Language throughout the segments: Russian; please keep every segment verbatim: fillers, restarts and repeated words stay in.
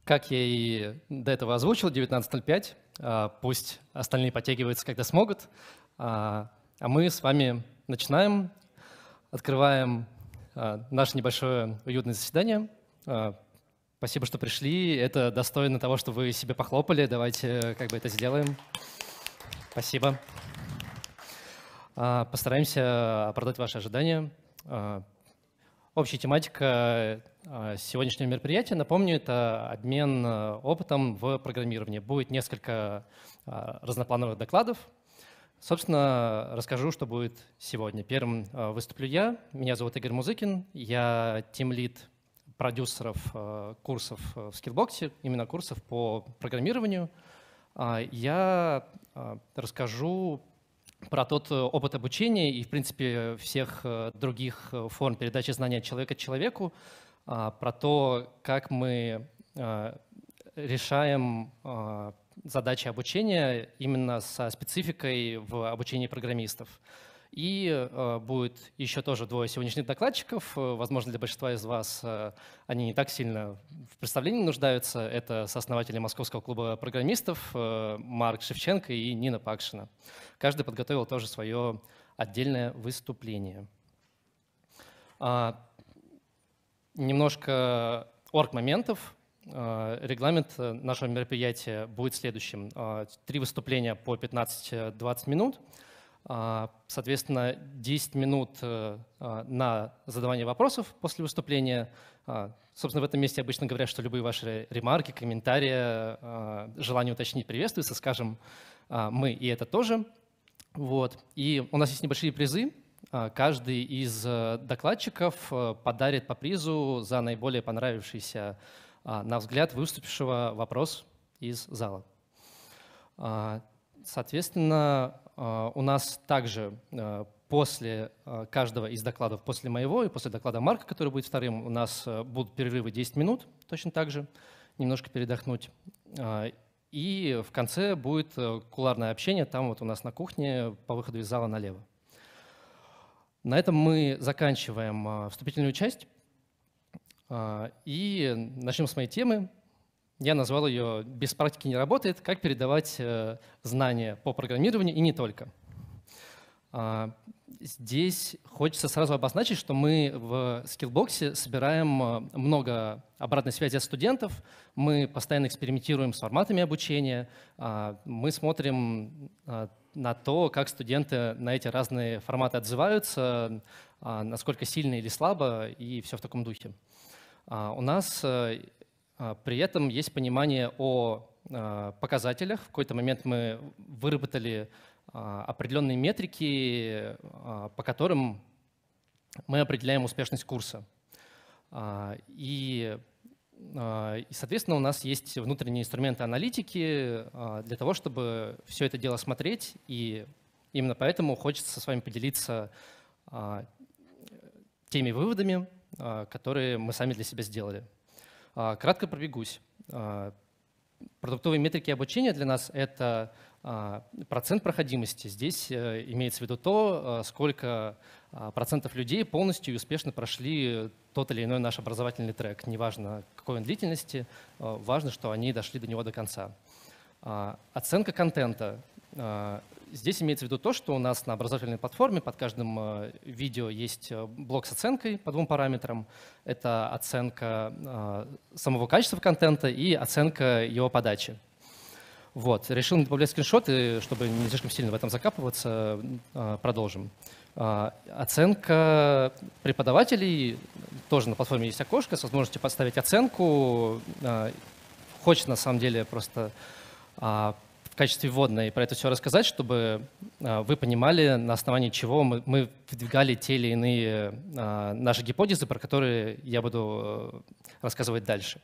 Как я и до этого озвучил, девятнадцать ноль пять. Пусть остальные подтягиваются, когда смогут. А мы с вами начинаем, открываем наше небольшое уютное заседание. Спасибо, что пришли. Это достойно того, что вы себе похлопали. Давайте как бы это сделаем. Спасибо. Постараемся оправдать ваши ожидания. Общая тематика сегодняшнего мероприятия, напомню, это обмен опытом в программировании. Будет несколько разноплановых докладов. Собственно, расскажу, что будет сегодня. Первым выступлю я. Меня зовут Игорь Музыкин. Я тимлид продюсеров курсов в Skillbox, именно курсов по программированию. Я расскажу про тот опыт обучения и, в принципе, всех других форм передачи знания от человека к человеку, про то, как мы решаем задачи обучения именно со спецификой в обучении программистов. И будет еще тоже двое сегодняшних докладчиков. Возможно, для большинства из вас они не так сильно в представлении нуждаются. Это сооснователи Московского клуба программистов Марк Шевченко и Нина Пакшина. Каждый подготовил тоже свое отдельное выступление. Немножко орг-моментов. Регламент нашего мероприятия будет следующим. Три выступления по пятнадцать-двадцать минут. Соответственно, десять минут на задавание вопросов после выступления. Собственно, в этом месте обычно говорят, что любые ваши ремарки, комментарии, желание уточнить приветствуются. Скажем мы и это тоже. Вот. И у нас есть небольшие призы. Каждый из докладчиков подарит по призу за наиболее понравившийся, на взгляд выступившего, вопрос из зала. Соответственно, у нас также после каждого из докладов, после моего и после доклада Марка, который будет вторым, у нас будут перерывы десять минут, точно так же, немножко передохнуть. И в конце будет кулуарное общение, там вот у нас на кухне по выходу из зала налево. На этом мы заканчиваем вступительную часть и начнем с моей темы. Я назвал ее «Без практики не работает. Как передавать знания по программированию и не только». Здесь хочется сразу обозначить, что мы в Skillbox собираем много обратной связи от студентов, мы постоянно экспериментируем с форматами обучения, мы смотрим на то, как студенты на эти разные форматы отзываются, насколько сильно или слабо, и все в таком духе. У нас при этом есть понимание о показателях. В какой-то момент мы выработали определенные метрики, по которым мы определяем успешность курса. И, и, соответственно, у нас есть внутренние инструменты аналитики для того, чтобы все это дело смотреть. И именно поэтому хочется с вами поделиться теми выводами, которые мы сами для себя сделали. Кратко пробегусь. Продуктовые метрики обучения для нас – это процент проходимости. Здесь имеется в виду то, сколько процентов людей полностью и успешно прошли тот или иной наш образовательный трек. Неважно, какой он длительности, важно, что они дошли до него до конца. Оценка контента. Здесь имеется в виду то, что у нас на образовательной платформе под каждым видео есть блок с оценкой по двум параметрам. Это оценка самого качества контента и оценка его подачи. Вот. Решил не добавлять скриншоты, чтобы не слишком сильно в этом закапываться. Продолжим. Оценка преподавателей. Тоже на платформе есть окошко с возможностью поставить оценку. Хочется на самом деле просто в качестве вводной про это все рассказать, чтобы вы понимали, на основании чего мы, мы выдвигали те или иные наши гипотезы, про которые я буду рассказывать дальше.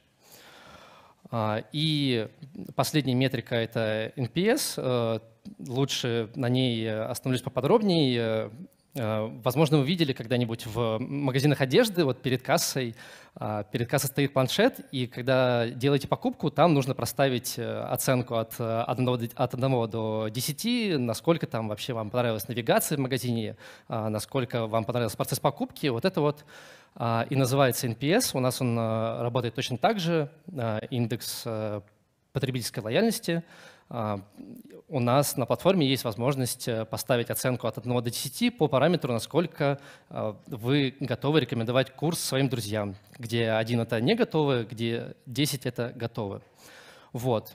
И последняя метрика – это эн пи эс. Лучше на ней остановлюсь поподробнее. Возможно, вы видели когда-нибудь в магазинах одежды, вот перед кассой, перед кассой стоит планшет, и когда делаете покупку, там нужно проставить оценку от одного, от одного до десяти, насколько там вообще вам понравилась навигация в магазине, насколько вам понравился процесс покупки. Вот это вот и называется эн пи эс. У нас он работает точно так же, индекс потребительской лояльности. У нас на платформе есть возможность поставить оценку от одного до десяти по параметру, насколько вы готовы рекомендовать курс своим друзьям, где один — это не готовы, где десять — это готовы. Вот.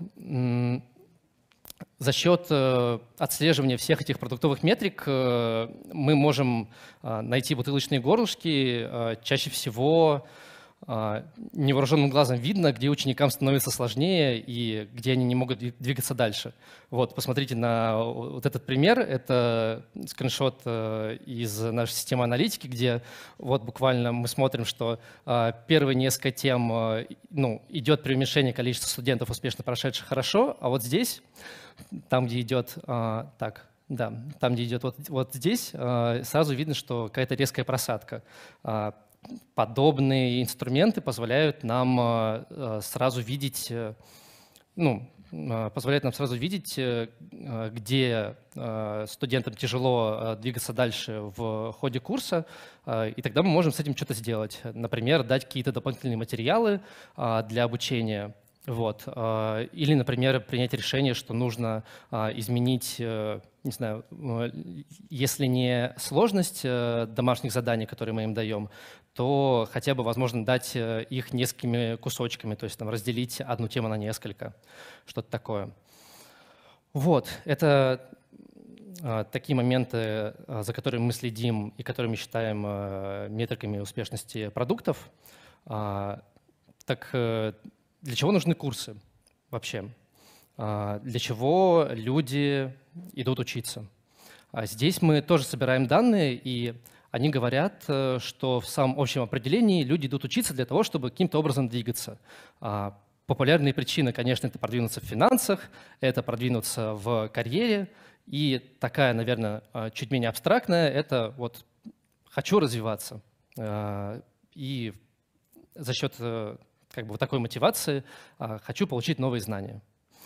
За счет отслеживания всех этих продуктовых метрик мы можем найти бутылочные горлышки. Чаще всего невооруженным глазом видно, где ученикам становится сложнее и где они не могут двигаться дальше. Вот, посмотрите на вот этот пример. Это скриншот из нашей системы аналитики, где вот буквально мы смотрим, что первые несколько тем, ну, идет преуменьшение количества студентов, успешно прошедших хорошо, а вот здесь, там, где идет так, да, там, где идет вот, вот здесь, сразу видно, что какая-то резкая просадка. Подобные инструменты позволяют нам сразу видеть, ну, позволяют нам сразу видеть, где студентам тяжело двигаться дальше в ходе курса, и тогда мы можем с этим что-то сделать. Например, дать какие-то дополнительные материалы для обучения. Вот. Или, например, принять решение, что нужно изменить, не знаю, если не сложность домашних заданий, которые мы им даем, то хотя бы, возможно, дать их несколькими кусочками, то есть там, разделить одну тему на несколько, что-то такое. Вот, это такие моменты, за которыми мы следим и которые мы считаем метриками успешности продуктов. Так для чего нужны курсы вообще? Для чего люди идут учиться? Здесь мы тоже собираем данные, и они говорят, что в самом общем определении люди идут учиться для того, чтобы каким-то образом двигаться. Популярные причины, конечно, это продвинуться в финансах, это продвинуться в карьере, и такая, наверное, чуть менее абстрактная – это вот «хочу развиваться». И за счет как бы вот такой мотивации хочу получить новые знания.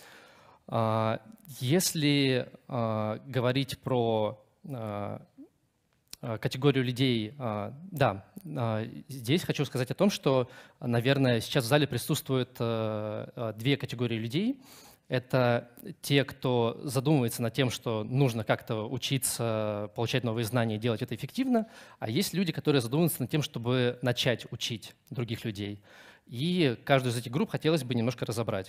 Если говорить про категорию людей, да, здесь хочу сказать о том, что, наверное, сейчас в зале присутствуют две категории людей. Это те, кто задумывается над тем, что нужно как-то учиться, получать новые знания и делать это эффективно, а есть люди, которые задумываются над тем, чтобы начать учить других людей. И каждую из этих групп хотелось бы немножко разобрать.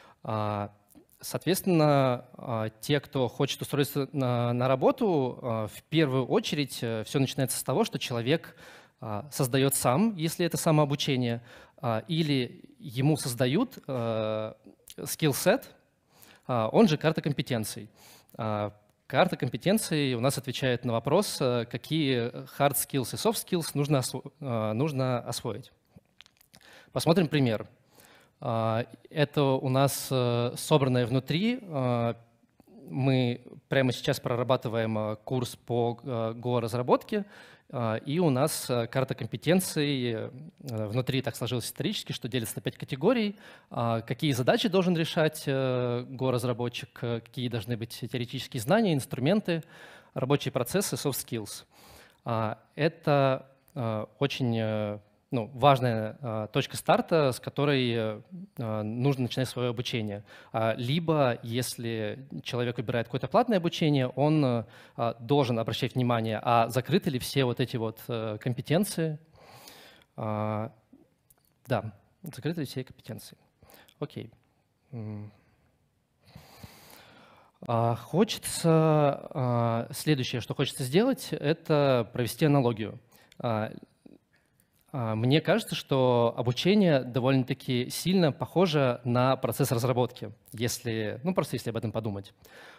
Соответственно, те, кто хочет устроиться на, на работу, в первую очередь все начинается с того, что человек создает сам, если это самообучение, или ему создают скиллсет, он же карта компетенций. Карта компетенций у нас отвечает на вопрос, какие hard skills и soft skills нужно, осво- нужно освоить. Посмотрим пример. Это у нас собранное внутри. Мы прямо сейчас прорабатываем курс по Go-разработке, и у нас карта компетенций внутри так сложилось исторически, что делится на пять категорий. Какие задачи должен решать Go-разработчик, какие должны быть теоретические знания, инструменты, рабочие процессы, soft skills. Это очень ну, важная э, точка старта, с которой э, нужно начинать свое обучение. А, либо, если человек выбирает какое-то платное обучение, он э, должен обращать внимание, а закрыты ли все вот эти вот э, компетенции. А, да, закрыты ли все компетенции. Окей. А, хочется, а, следующее, что хочется сделать, это провести аналогию. А, Мне кажется, что обучение довольно-таки сильно похоже на процесс разработки, если, ну, просто если об этом подумать.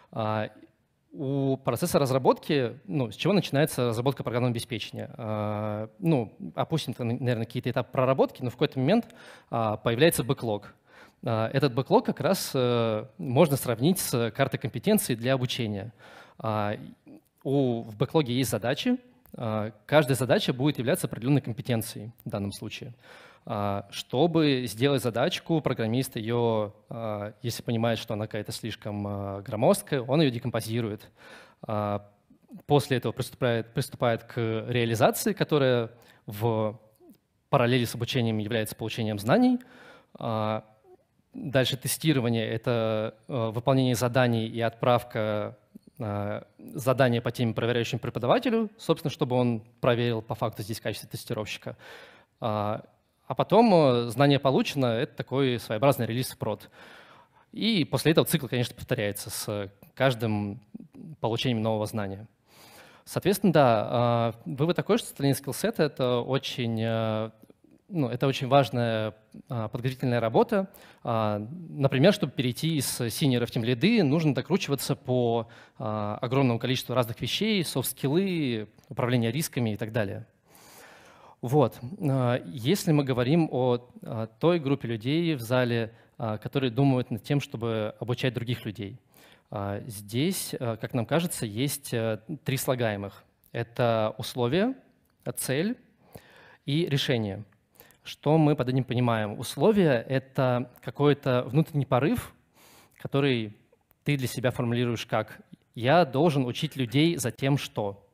У процесса разработки, ну, с чего начинается разработка программного обеспечения? Ну, опустим, наверное, какие-то этапы проработки, но в какой-то момент появляется бэклог. Этот бэклог как раз можно сравнить с картой компетенций для обучения. У, в бэклоге есть задачи, каждая задача будет являться определенной компетенцией в данном случае. Чтобы сделать задачку, программист ее, если понимает, что она какая-то слишком громоздкая, он ее декомпозирует. После этого приступает, приступает к реализации, которая в параллели с обучением является получением знаний. Дальше тестирование — это выполнение заданий и отправка задания по теме проверяющему преподавателю, собственно, чтобы он проверил по факту здесь качество тестировщика. А потом знание получено — это такой своеобразный релиз в прод. И после этого цикл, конечно, повторяется с каждым получением нового знания. Соответственно, да, вывод такой, что составление скиллсета — это очень, ну, это очень важная подготовительная работа. Например, чтобы перейти из синьора в тимлиды, нужно докручиваться по огромному количеству разных вещей, софт-скиллы, управление рисками и так далее. Вот. Если мы говорим о той группе людей в зале, которые думают над тем, чтобы обучать других людей, здесь, как нам кажется, есть три слагаемых. Это условие, цель и решение. Что мы под этим понимаем? Условие — это какой-то внутренний порыв, который ты для себя формулируешь как «я должен учить людей за тем, что».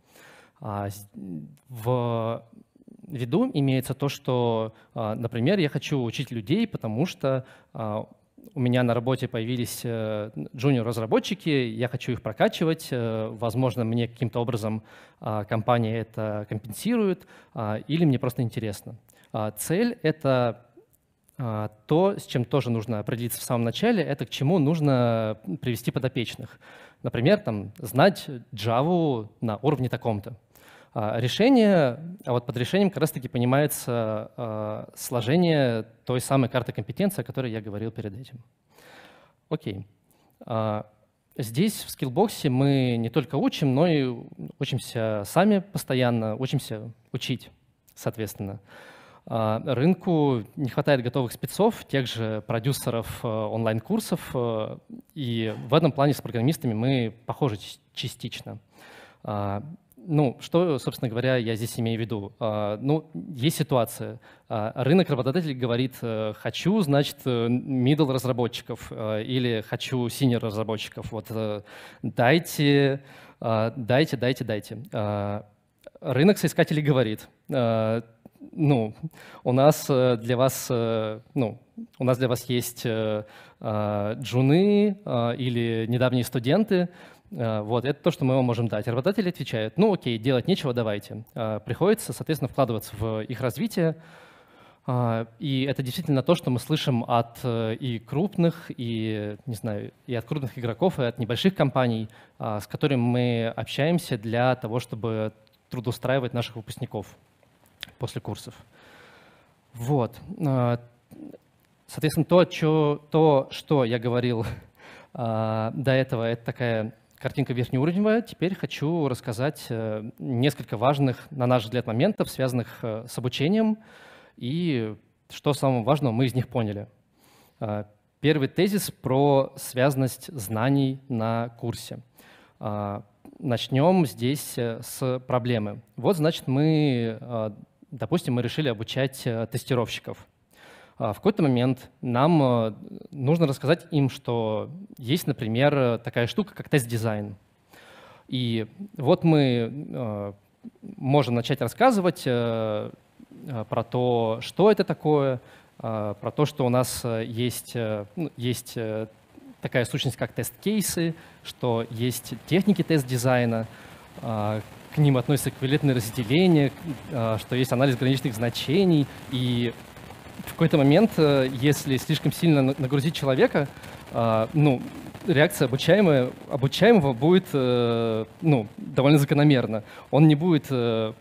В виду имеется то, что, например, я хочу учить людей, потому что у меня на работе появились джуниор-разработчики, я хочу их прокачивать, возможно, мне каким-то образом компания это компенсирует, или мне просто интересно. Цель — это то, с чем тоже нужно определиться в самом начале, это к чему нужно привести подопечных. Например, там, знать Java на уровне таком-то. Решение, а вот под решением как раз-таки понимается э, сложение той самой карты компетенций, о которой я говорил перед этим. Окей. А, здесь в скиллбоксе мы не только учим, но и учимся сами постоянно, учимся учить, соответственно. А, рынку не хватает готовых спецов, тех же продюсеров э, онлайн-курсов, э, и в этом плане с программистами мы похожи частично. А, Ну, что, собственно говоря, я здесь имею в виду? Ну, есть ситуация. Рынок работодателей говорит: хочу, значит, middle разработчиков или хочу senior разработчиков. Вот дайте, дайте, дайте, дайте. Рынок соискателей говорит: ну, у нас для вас, ну, у нас для вас есть джуны или недавние студенты. Вот, это то, что мы вам можем дать. Работодатели отвечают: ну окей, делать нечего, давайте. Приходится, соответственно, вкладываться в их развитие. И это действительно то, что мы слышим от и крупных, и, не знаю, и от крупных игроков, и от небольших компаний, с которыми мы общаемся для того, чтобы трудоустраивать наших выпускников после курсов. Вот. Соответственно, то, что, то, что я говорил до этого, это такая картинка верхнеуровневая. Теперь хочу рассказать несколько важных, на наш взгляд, моментов, связанных с обучением, и что самого важного мы из них поняли. Первый тезис про связанность знаний на курсе. Начнем здесь с проблемы. Вот, значит, мы, допустим, мы решили обучать тестировщиков. В какой-то момент нам нужно рассказать им, что есть, например, такая штука, как тест-дизайн. И вот мы можем начать рассказывать про то, что это такое, про то, что у нас есть, есть такая сущность, как тест-кейсы, что есть техники тест-дизайна, к ним относятся эквивалентные разделения, что есть анализ граничных значений. И в какой-то момент, если слишком сильно нагрузить человека, ну, реакция обучаемого, обучаемого будет ну, довольно закономерна. Он не будет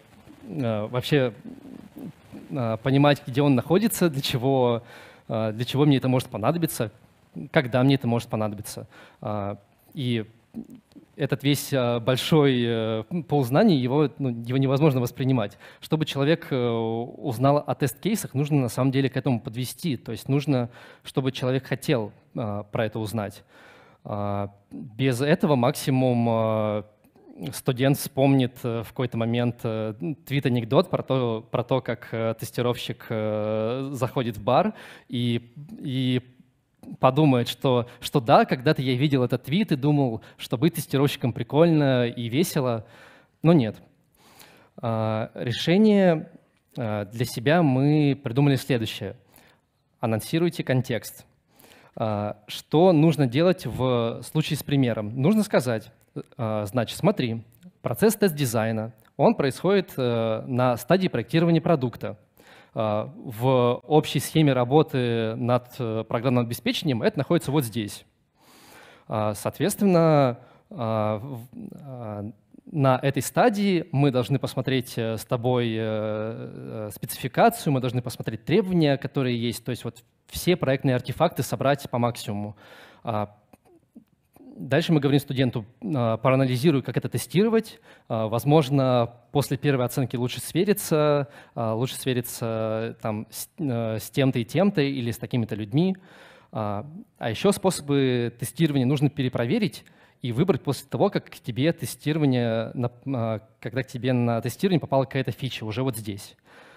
вообще понимать, где он находится, для чего, для чего мне это может понадобиться, когда мне это может понадобиться. И этот весь большой пул знаний, его, ну, его невозможно воспринимать. Чтобы человек узнал о тест-кейсах, нужно на самом деле к этому подвести. То есть нужно, чтобы человек хотел про это узнать. Без этого максимум студент вспомнит в какой-то момент твит-анекдот про то, про то, как тестировщик заходит в бар и, и подумает, что, что да, когда-то я видел этот твит и думал, что быть тестировщиком прикольно и весело, но нет. Решение для себя мы придумали следующее. Анонсируйте контекст. Что нужно делать в случае с примером? Нужно сказать, значит, смотри, процесс тест-дизайна, он происходит на стадии проектирования продукта. В общей схеме работы над программным обеспечением это находится вот здесь. Соответственно, на этой стадии мы должны посмотреть с тобой спецификацию, мы должны посмотреть требования, которые есть, то есть вот все проектные артефакты собрать по максимуму. Дальше мы говорим студенту, проанализируй, как это тестировать. Возможно, после первой оценки лучше свериться, лучше свериться там, с, с тем-то и тем-то или с такими-то людьми. А еще способы тестирования нужно перепроверить и выбрать после того, как к тебе тестирование, когда к тебе на тестирование попала какая-то фича уже вот здесь.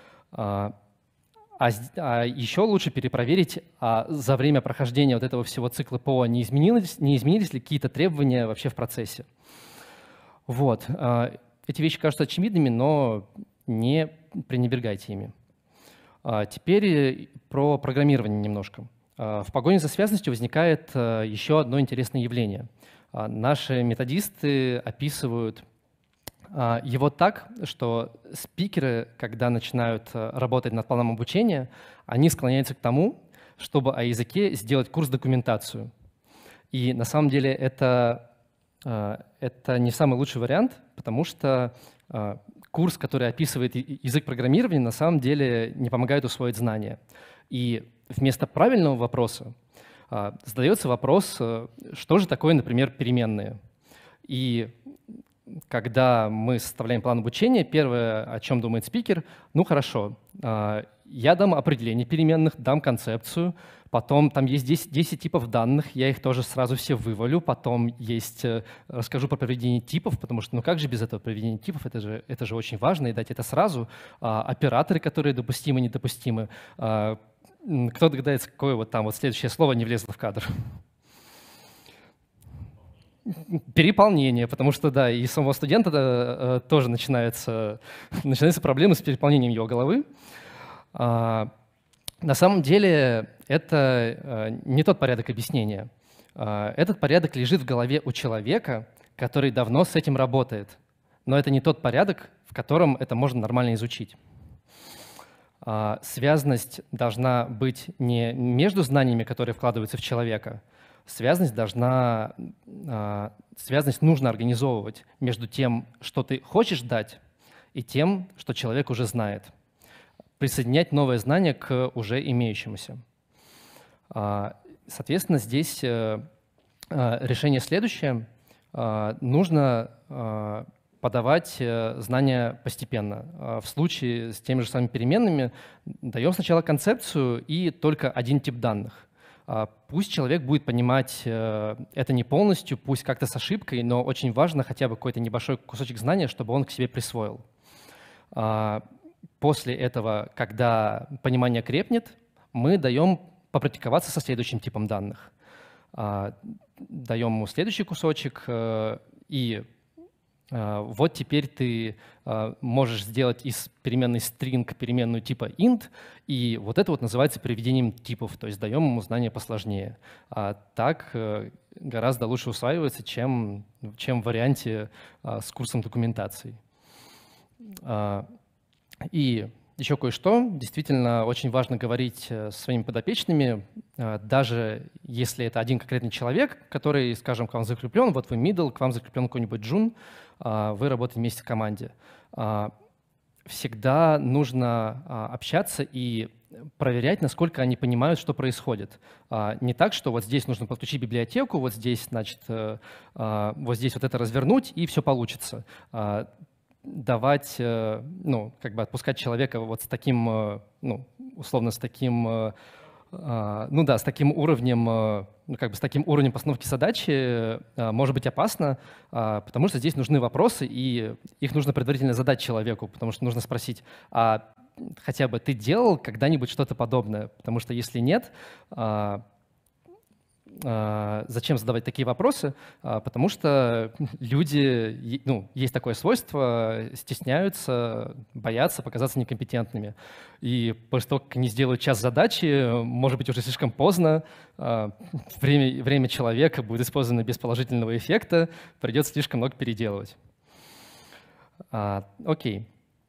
А, а еще лучше перепроверить, а за время прохождения вот этого всего цикла ПО не изменились, не изменились ли какие-то требования вообще в процессе. Вот. Эти вещи кажутся очевидными, но не пренебрегайте ими. Теперь про программирование немножко. В погоне за связностью возникает еще одно интересное явление. Наши методисты описывают его так, что спикеры, когда начинают работать над планом обучения, они склоняются к тому, чтобы о языке сделать курс-документацию. И на самом деле это, это не самый лучший вариант, потому что курс, который описывает язык программирования, на самом деле не помогает усвоить знания. И вместо правильного вопроса задается вопрос, что же такое, например, переменные. И когда мы составляем план обучения, первое, о чем думает спикер, ну хорошо, я дам определение переменных, дам концепцию, потом там есть десять, десять типов данных, я их тоже сразу все вывалю, потом есть, расскажу про проведение типов, потому что ну как же без этого проведения типов, это же, это же очень важно, и дать это сразу. Операторы, которые допустимы, недопустимы. Кто догадается, какое вот там вот следующее слово не влезло в кадр? Переполнение, потому что, да, и самого студента да, тоже начинаются, начинаются проблемы с переполнением его головы. А, на самом деле это не тот порядок объяснения. А, этот порядок лежит в голове у человека, который давно с этим работает. Но это не тот порядок, в котором это можно нормально изучить. А, связность должна быть не между знаниями, которые вкладываются в человека. Связность должна, связность нужно организовывать между тем, что ты хочешь дать, и тем, что человек уже знает. Присоединять новое знание к уже имеющемуся. Соответственно, здесь решение следующее. Нужно подавать знания постепенно. В случае с теми же самыми переменными даем сначала концепцию и только один тип данных. Пусть человек будет понимать это не полностью, пусть как-то с ошибкой, но очень важно хотя бы какой-то небольшой кусочек знания, чтобы он к себе присвоил. После этого, когда понимание крепнет, мы даем попрактиковаться со следующим типом данных. Даем ему следующий кусочек, и вот теперь ты можешь сделать из переменной string переменную типа int, и вот это вот называется приведением типов, то есть даем ему знания посложнее. А так гораздо лучше усваивается, чем, чем в варианте с курсом документации. И еще кое-что. Действительно, очень важно говорить со своими подопечными, даже если это один конкретный человек, который, скажем, к вам закреплен, вот вы middle, к вам закреплен какой-нибудь джун, вы работаете вместе в команде. Всегда нужно общаться и проверять, насколько они понимают, что происходит. Не так, что вот здесь нужно подключить библиотеку, вот здесь, значит, вот здесь вот это развернуть, и все получится. Давать, ну, как бы отпускать человека вот с таким, ну, условно, с таким Ну да, с таким уровнем, ну как бы с таким уровнем постановки задачи может быть опасно, потому что здесь нужны вопросы, и их нужно предварительно задать человеку, потому что нужно спросить, а хотя бы ты делал когда-нибудь что-то подобное? Потому что если нет, зачем задавать такие вопросы? Потому что люди, ну, есть такое свойство, стесняются, боятся показаться некомпетентными. И после того, как они сделают час задачи, может быть, уже слишком поздно, время, время человека будет использовано без положительного эффекта, придется слишком много переделывать. Окей.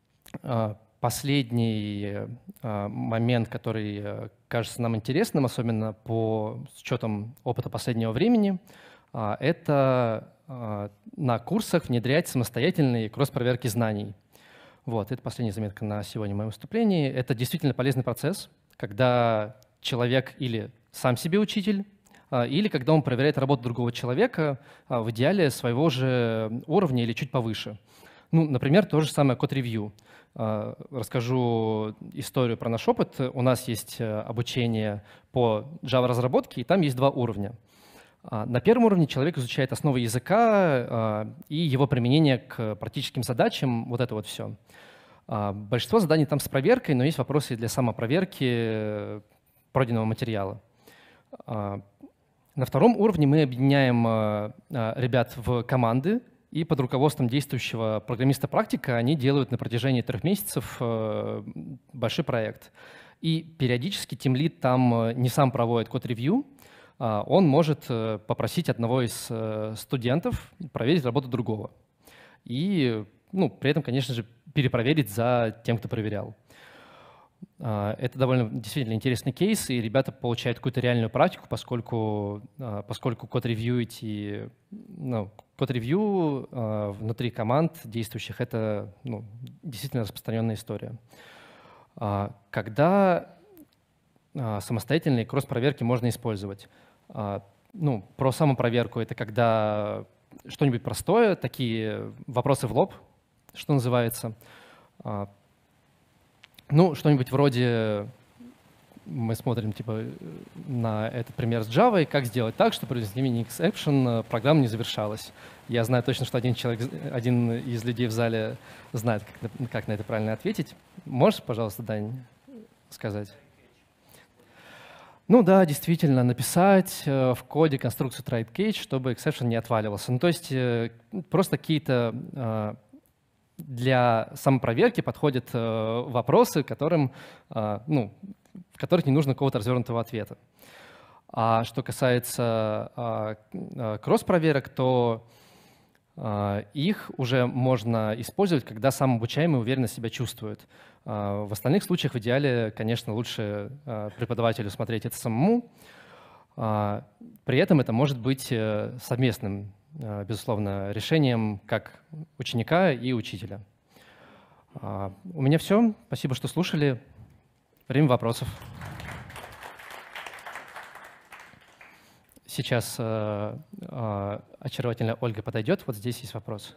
Последний э, момент, который э, кажется нам интересным, особенно по с учетом опыта последнего времени, э, это э, на курсах внедрять самостоятельные кросс-проверки знаний. Вот, это последняя заметка на сегодня в моем выступлении. Это действительно полезный процесс, когда человек или сам себе учитель, э, или когда он проверяет работу другого человека, э, в идеале своего же уровня или чуть повыше. Ну, например, то же самое код-ревью. Расскажу историю про наш опыт. У нас есть обучение по Java-разработке, и там есть два уровня. На первом уровне человек изучает основы языка и его применение к практическим задачам, вот это вот все. Большинство заданий там с проверкой, но есть вопросы для самопроверки пройденного материала. На втором уровне мы объединяем ребят в команды, и под руководством действующего программиста-практика они делают на протяжении трех месяцев большой проект. И периодически тимлид там не сам проводит код-ревью, он может попросить одного из студентов проверить работу другого. И ну, при этом, конечно же, перепроверить за тем, кто проверял. Это довольно действительно интересный кейс, и ребята получают какую-то реальную практику, поскольку, поскольку код-ревью идти, ну, код-ревью внутри команд действующих — это ну, действительно распространенная история. Когда самостоятельные кросс-проверки можно использовать? Ну, про самопроверку — это когда что-нибудь простое, такие вопросы в лоб, что называется. Ну, что-нибудь вроде, мы смотрим типа на этот пример с Java, как сделать так, чтобы при возникновении exception программа не завершалась. Я знаю точно, что один человек, один из людей в зале знает, как, как на это правильно ответить. Можешь, пожалуйста, Дань, сказать? Ну да, действительно, написать в коде конструкцию try-catch, чтобы exception не отваливался. Ну, то есть просто какие-то для самопроверки подходят э, вопросы, которым, э, ну, в которых не нужно какого-то развернутого ответа. А что касается э, э, кросс-проверок, то э, их уже можно использовать, когда сам обучаемый уверенно себя чувствует. Э, в остальных случаях в идеале, конечно, лучше э, преподавателю смотреть это самому. Э, при этом это может быть э, совместным, безусловно, решением как ученика и учителя. У меня все. Спасибо, что слушали. Время вопросов. Сейчас очаровательная Ольга подойдет. Вот здесь есть вопрос.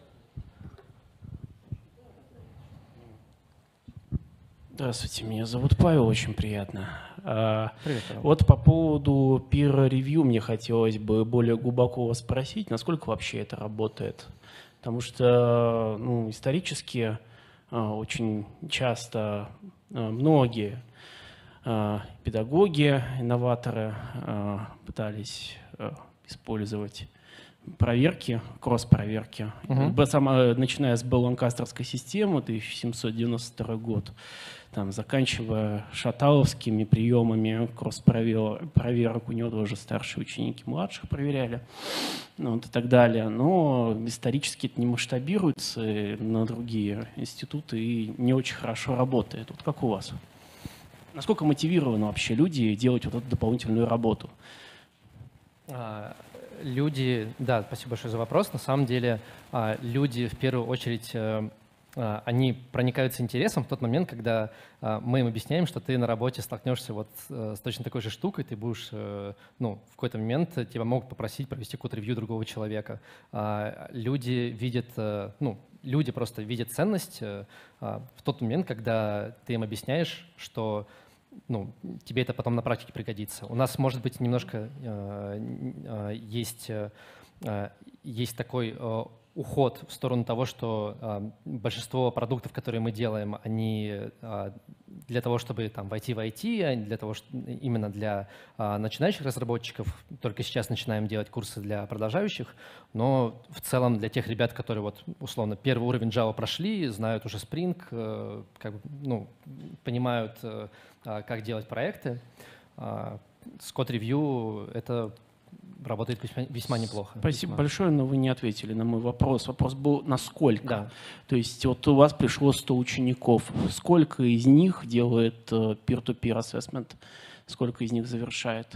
Здравствуйте, меня зовут Павел, очень приятно. Привет, Павел. Вот по поводу peer-review мне хотелось бы более глубоко вас спросить, насколько вообще это работает. Потому что ну, исторически очень часто многие педагоги, инноваторы пытались использовать проверки, кросс-проверки, uh-huh. Сама, начиная с Белл-Ланкастерской системы, тысяча семьсот девяносто второй год, там, заканчивая шаталовскими приемами кросс-проверок, у него тоже старшие ученики младших проверяли, ну, вот и так далее. Но исторически это не масштабируется на другие институты и не очень хорошо работает. Вот как у вас? Насколько мотивированы вообще люди делать вот эту дополнительную работу? Люди, да, спасибо большое за вопрос. На самом деле люди в первую очередь, они проникаются интересом в тот момент, когда мы им объясняем, что ты на работе столкнешься вот с точно такой же штукой, ты будешь, ну, в какой-то момент тебя могут попросить провести код-ревью другого человека. Люди видят, ну, люди просто видят ценность в тот момент, когда ты им объясняешь, что ну, тебе это потом на практике пригодится. У нас, может быть, немножко есть, есть такой уход в сторону того, что э, большинство продуктов, которые мы делаем, они э, для того, чтобы там, войти в ай ти, а для того, что, именно для э, начинающих разработчиков. Только сейчас начинаем делать курсы для продолжающих, но в целом для тех ребят, которые вот, условно первый уровень Java прошли, знают уже Spring, э, как бы, ну, понимают, э, как делать проекты, э, с код-ревью это работает весьма, весьма неплохо. Спасибо весьма. большое, но вы не ответили на мой вопрос. Вопрос был, насколько? Да. То есть вот у вас пришло сто учеников. Сколько из них делает peer-to-peer assessment? Сколько из них завершает?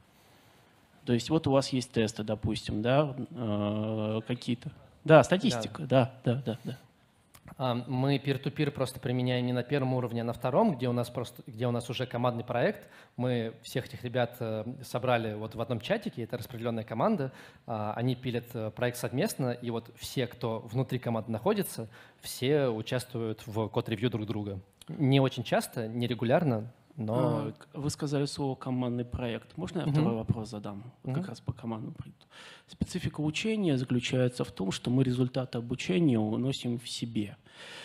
То есть вот у вас есть тесты, допустим, да, э, какие-то. Да, статистика, да, да, да, да. Мы peer-to-peer просто применяем не на первом уровне, а на втором, где у нас, просто, где у нас уже командный проект. Мы всех этих ребят собрали вот в одном чатике, это распределенная команда. Они пилят проект совместно, и вот все, кто внутри команды находится, все участвуют в код-ревью друг друга. Не очень часто, не регулярно, но… Вы сказали слово «командный проект». Можно я второй uh-huh. вопрос задам? Uh-huh. Как раз по командному проекту. Специфика учения заключается в том, что мы результаты обучения уносим в себе.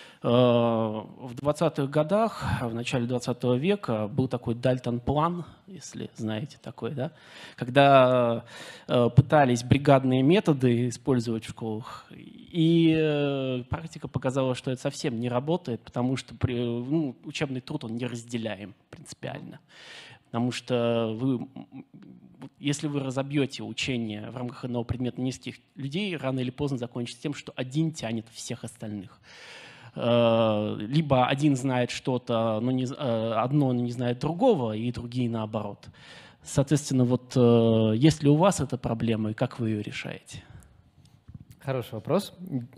В двадцатых годах, в начале двадцатого века был такой Дальтон-план, если знаете такой, да, когда пытались бригадные методы использовать в школах, и практика показала, что это совсем не работает, потому что ну, учебный труд он не разделяем принципиально. Потому что вы, если вы разобьете учение в рамках одного предмета нескольких людей, рано или поздно закончится тем, что один тянет всех остальных. Либо один знает что-то, но не, одно, но не знает другого, и другие наоборот. Соответственно, вот есть ли у вас эта проблема, и как вы ее решаете? Хороший вопрос.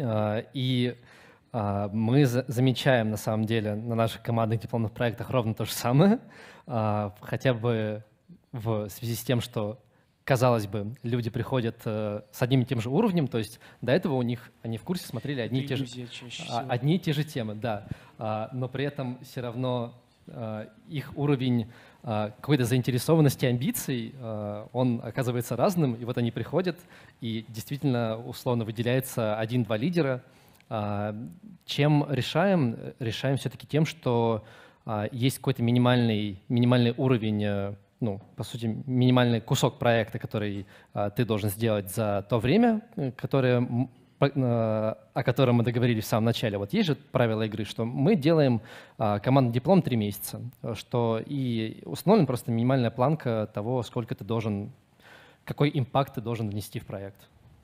И мы замечаем, на самом деле, на наших командных дипломных проектах ровно то же самое, хотя бы в связи с тем, что, казалось бы, люди приходят э, с одним и тем же уровнем, то есть до этого у них, они в курсе смотрели одни и те же, одни и те же темы, да, а, но при этом все равно а, их уровень а, какой-то заинтересованности, амбиций, а, он оказывается разным, и вот они приходят, и действительно условно выделяется один-два лидера. А, чем решаем? Решаем все-таки тем, что а, есть какой-то минимальный, минимальный уровень, ну, по сути, минимальный кусок проекта, который а, ты должен сделать за то время, которое, а, о котором мы договорились в самом начале. Вот есть же правила игры, что мы делаем а, командный диплом три месяца, что и установлена просто минимальная планка того, сколько ты должен, какой импакт ты должен внести в проект.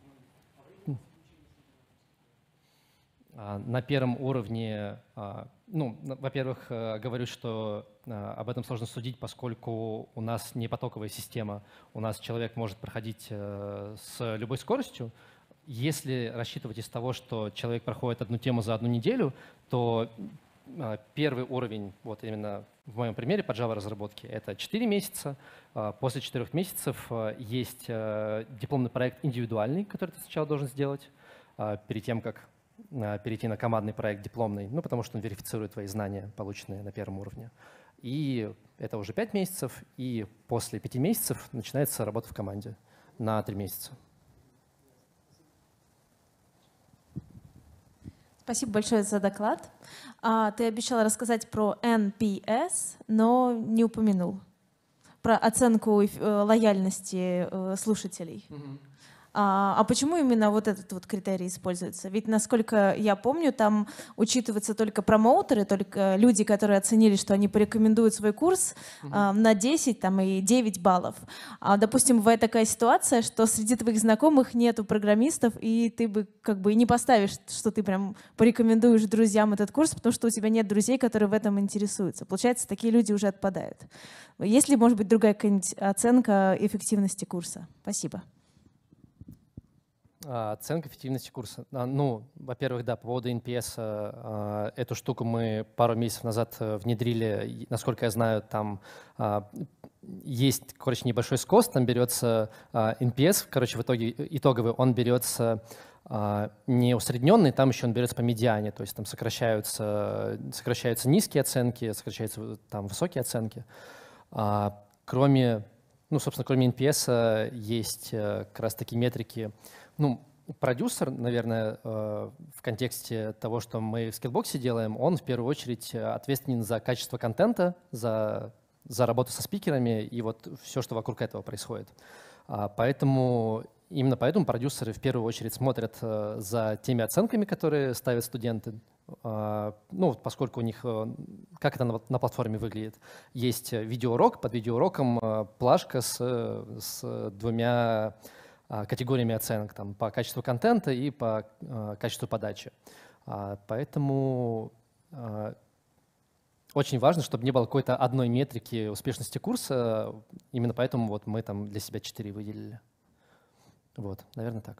А, на первом уровне… А, Ну, во-первых, говорю, что об этом сложно судить, поскольку у нас не потоковая система. У нас человек может проходить с любой скоростью. Если рассчитывать из того, что человек проходит одну тему за одну неделю, то первый уровень, вот именно в моем примере по Java-разработке, это четыре месяца. После четырёх месяцев есть дипломный проект индивидуальный, который ты сначала должен сделать перед тем, как перейти на командный проект дипломный, ну, потому что он верифицирует твои знания, полученные на первом уровне. И это уже пять месяцев, и после пяти месяцев начинается работа в команде на три месяца. Спасибо большое за доклад. Ты обещал рассказать про эн пи эс, но не упомянул. Про оценку лояльности слушателей. Mm-hmm. А почему именно вот этот вот критерий используется? Ведь, насколько я помню, там учитываются только промоутеры, только люди, которые оценили, что они порекомендуют свой курс mm-hmm. на десять там, и девять баллов. А, допустим, бывает такая ситуация, что среди твоих знакомых нету программистов, и ты бы как бы не поставишь, что ты прям порекомендуешь друзьям этот курс, потому что у тебя нет друзей, которые в этом интересуются. Получается, такие люди уже отпадают. Есть ли, может быть, другая какая-нибудь оценка эффективности курса? Спасибо. Оценка эффективности курса. Ну, во-первых, да, по поводу эн пи эс, эту штуку мы пару месяцев назад внедрили. Насколько я знаю, там есть, короче, небольшой скос, там берется эн пи эс, короче, в итоге итоговый, он берется не усредненный, там еще он берется по медиане, то есть там сокращаются, сокращаются низкие оценки, сокращаются там высокие оценки. Кроме, ну, собственно, кроме эн пи эс есть как раз таки метрики, ну, продюсер, наверное, в контексте того, что мы в Skillbox делаем, он в первую очередь ответственен за качество контента, за, за работу со спикерами и вот все, что вокруг этого происходит. Поэтому, именно поэтому продюсеры в первую очередь смотрят за теми оценками, которые ставят студенты, ну, поскольку у них, как это на, на платформе выглядит. Есть видеоурок, под видеоуроком плашка с, с двумя категориями оценок там, по качеству контента и по э, качеству подачи. А, поэтому э, очень важно, чтобы не было какой-то одной метрики успешности курса. Именно поэтому вот мы там для себя четыре выделили. Вот, наверное, так.